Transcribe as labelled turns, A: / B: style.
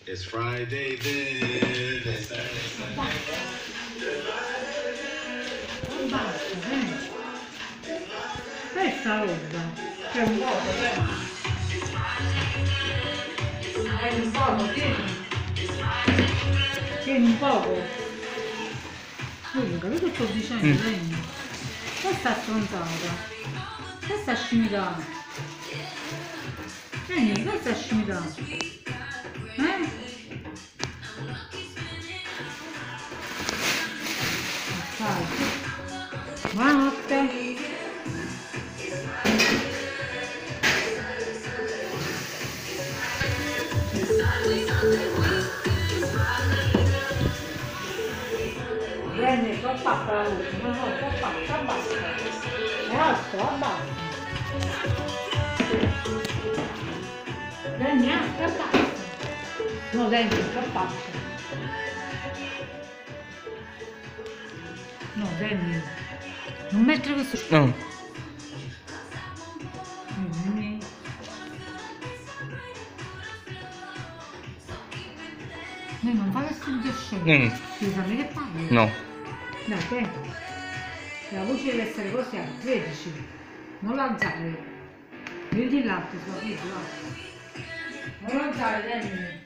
A: It's Friday then. It's
B: Non basta, questa roba c'è un poco, un poco, tieni un poco. Io capito che sto dicendo, prendi. Questa stronzata, questa scimità. Prendi, questa scimità. Buonanotte. Vieni, troppa paura, no, troppa, basta. Basta. Vieni, basta. No, dentro, troppa. No, Danny, non mettere questo...
C: No.
B: Non fare questo scemo. Devi sapere che parli?
C: No.
B: Dai, te. La voce deve essere così a 13. Non l'alzare. Vedi il latte, sulla vedi, non l'alzare, Danny.